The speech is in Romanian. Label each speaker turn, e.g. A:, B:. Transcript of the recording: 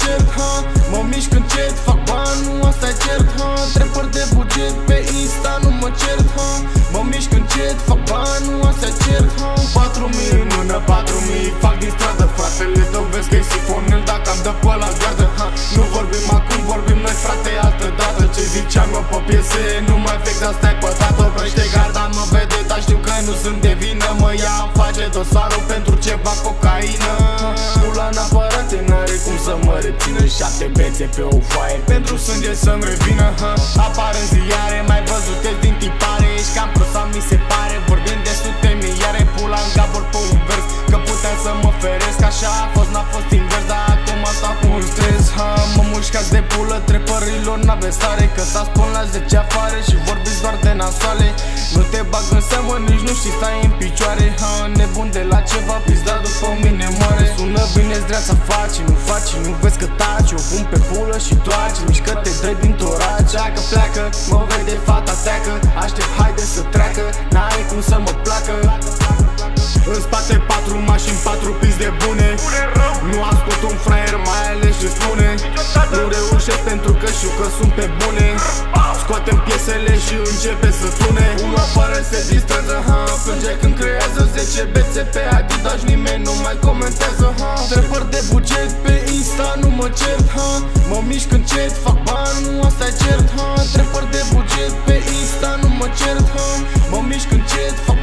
A: cert, ha. Mă mișc încet, fac bani, nu asta e cert, ha. Trepări de buget pe Insta, nu mă cert, ha. Mă mișc încet, fac bani, nu asta e cert, ha. 4.000 în mână, 4.000 fac din stradă, fratele tău vezi că-i sifonel dacă am dă pe ăla gardă, ha. Nu vorbim acum, vorbim noi, frate, altă dată. Ce ziceam eu pe piese, nu mai fix, asta-i pătată. Oprește garda, mă vede, dar știu că nu sunt de vină. Mă ia, îmi face dosarul pentru ceva cocaină. Pula în aparate, n-are cum să mă rețină. 7 bețe pe o foaie pentru sânge să-mi revină, ha. Apar în ziare, mai văzute din tipare. Ești cam prosam, mi se pare. Vorbim de sute miliare, pula în gabor pe un vers. Că puteam să mă feresc, așa a fost, n-a fost invers. Dar acum stau cu un stres, ha. Mă mușcați de pulă, trepărilor n-ave stare. Că s-a spun la 10 afară și vorbiți doar de nasoale. Nu te bag în seamă, nici nu știi, stai în picioare, ha. Nebun de la ceva, pizda după mine moare. Sună bine-ți dreața, faci, nu vezi că taci. O pun pe pulă și toaci, mișcă-te drept din toraci. Dacă pleacă, mă vede fata teacă. Aștept, haide să treacă, n-ai cum să mă placă. În spate 4 mașini, 4 pis de bune. Nu ascult un fraier, mai ales ce spune. Nu reușesc pentru că știu că sunt pe bune. Scoatem piesele și începe să tune. Una fără se distrează, ha. Plânge când creează 10 bețe pe Adidas, nimeni nu mai comentează, ha. Trepări de buget pe Insta, nu mă cert, ha. Mă mișc încet, fac bani, nu asta e cert, ha. Trepări de buget pe Insta, nu mă cert, ha. Mă mișc încet, fac